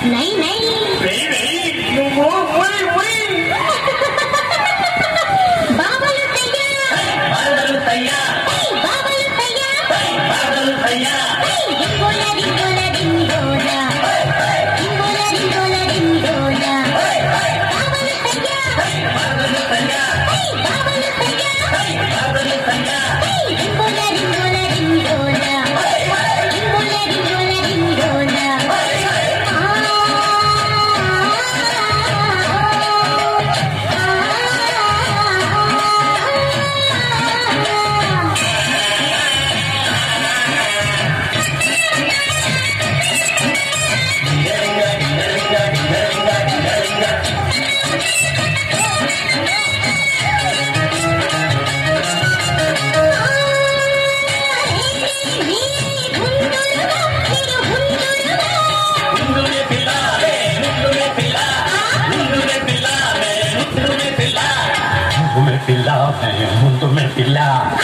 नहीं नहीं नहीं नहीं నువ్వు ఓయ్ ఓయ్ బాబలు తయ్యా బాబలు తయ్యా బాబలు తయ్యా బాబలు తయ్యా డింగోలా డింగోలా డింగోలా డింగోలా డింగోలా డింగోలా బాబలు తయ్యా బాబలు తయ్యా బాబలు తయ్యా బాబలు తయ్యా డింగోలా డింగోలా డింగోలా డింగోలా డింగోలా డింగోలా పిల్ల ముందు పిల్ల